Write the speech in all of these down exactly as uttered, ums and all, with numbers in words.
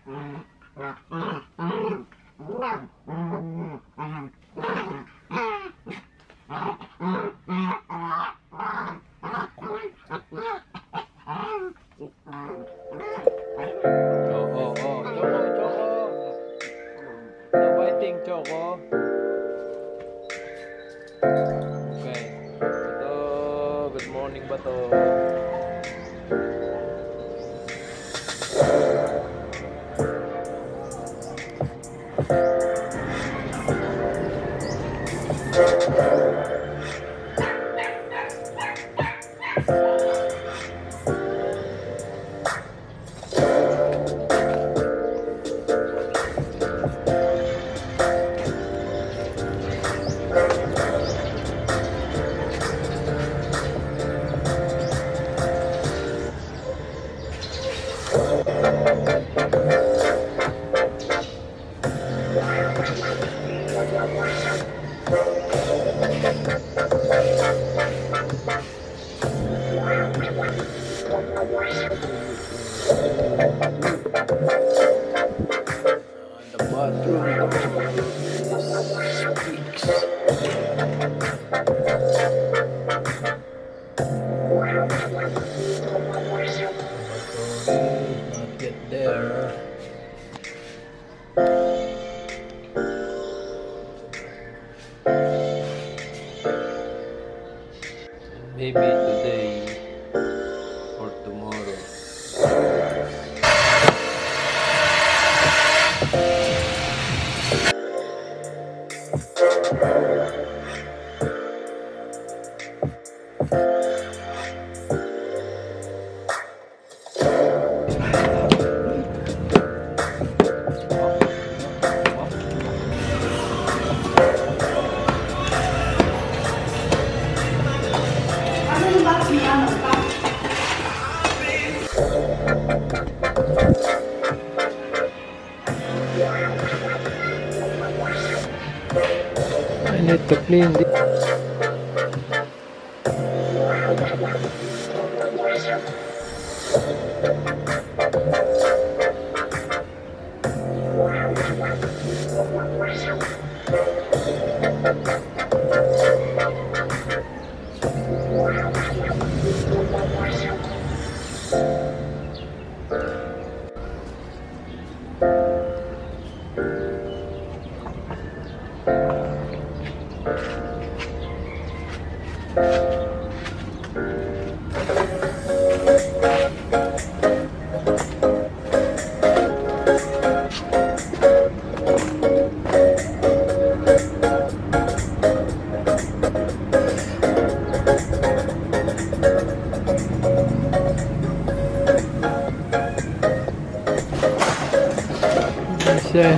Choco. Okay. Ito, good morning ba to? The bathroom speaks. Not yet there. Maybe today or tomorrow. I need to clean this. Siya.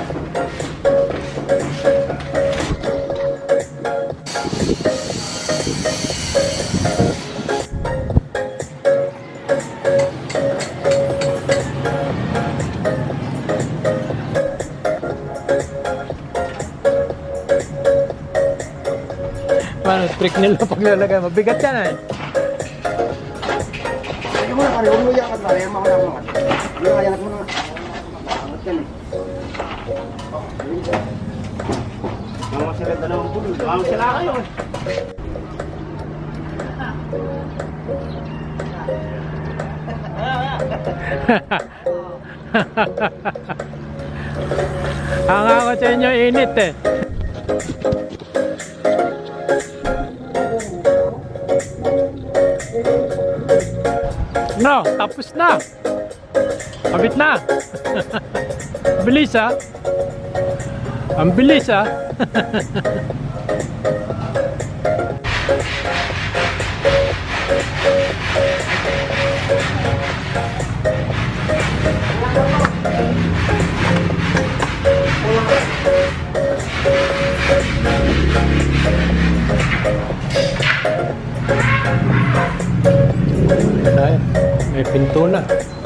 Paano trick nila paglalagay? Mabigat yan eh. Hindi mo na pare, huwag mo iyakat pare, yung mga naman. Hindi mo iyakat mo na. Angat yan eh. Mga sila dalawang pulo, mga sila kayo eh. Ang ako sa inyo init eh. No, tapos na. Kabit na. Bilis ah. Ang bilis ah. Ay, may pinto na.